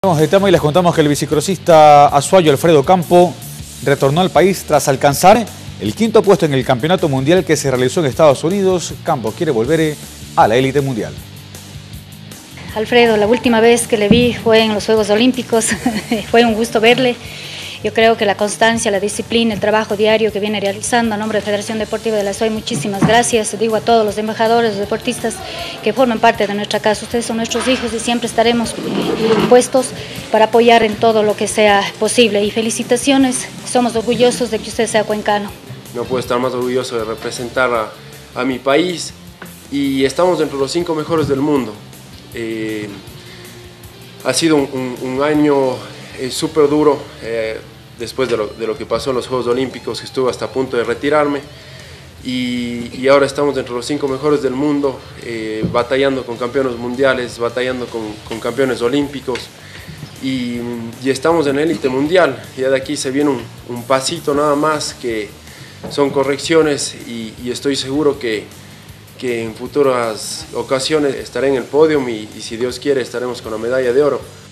De tema y les contamos que el bicicrosista azuayo Alfredo Campo retornó al país tras alcanzar el quinto puesto en el campeonato mundial que se realizó en Estados Unidos. Campo quiere volver a la élite mundial. Alfredo, la última vez que le vi fue en los Juegos Olímpicos, fue un gusto verle. Yo creo que la constancia, la disciplina, el trabajo diario que viene realizando a nombre de Federación Deportiva de la SOY, muchísimas gracias. Digo a todos los embajadores, los deportistas que forman parte de nuestra casa. Ustedes son nuestros hijos y siempre estaremos puestos para apoyar en todo lo que sea posible. Y felicitaciones, somos orgullosos de que usted sea cuencano. No puedo estar más orgulloso de representar a mi país y estamos dentro de los 5 mejores del mundo. Ha sido un año súper duro. Después de lo que pasó en los Juegos Olímpicos, que estuve hasta a punto de retirarme, y ahora estamos dentro de los 5 mejores del mundo, batallando con campeones mundiales, batallando con campeones olímpicos, y estamos en la élite mundial. Ya de aquí se viene un pasito nada más, que son correcciones, y estoy seguro que en futuras ocasiones estaré en el podio y si Dios quiere estaremos con la medalla de oro.